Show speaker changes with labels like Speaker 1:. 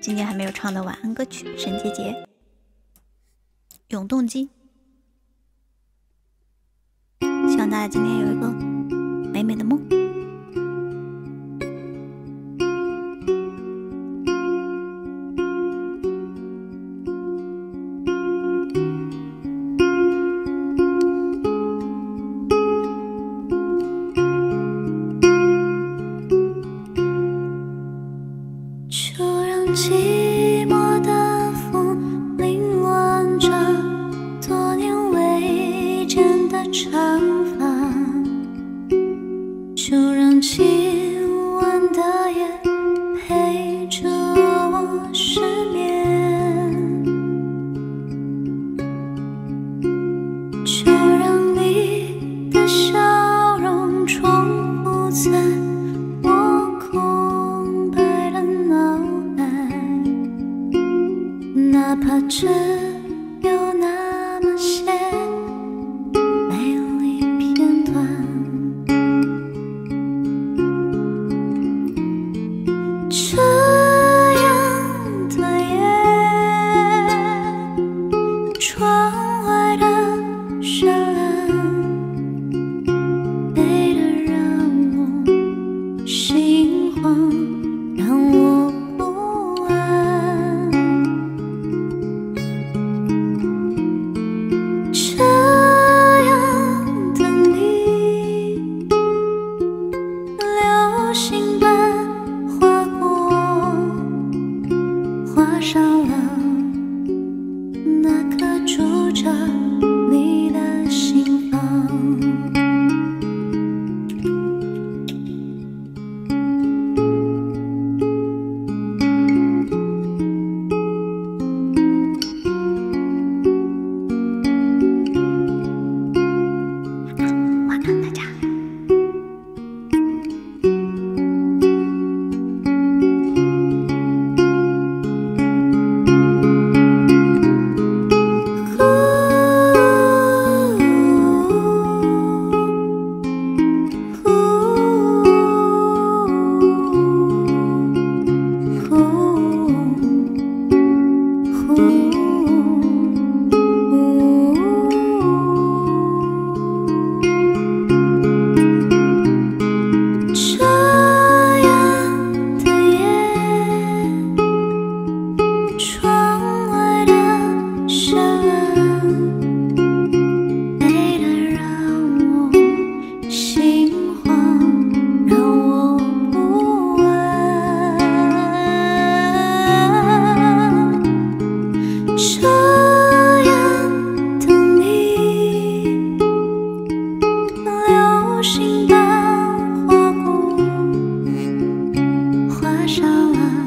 Speaker 1: 今天还没有唱的晚安歌曲，沈姐姐永动机。希望大家今天有一个美美的梦。
Speaker 2: 就让寂寞的风凌乱着多年未见的长发，就让今晚的夜陪着我失眠，就让你的笑容重复在我空白的脑海，哪怕只有那么些美丽片段。这样的夜，窗外的绚烂美得让我心慌，让我不安。这样的你，流星般划过，划上了那颗住着你的心房。
Speaker 1: 晚安大家。
Speaker 2: 窗外的绚烂，美得让我心慌，让我不安。这样的你，流星般划过，划上了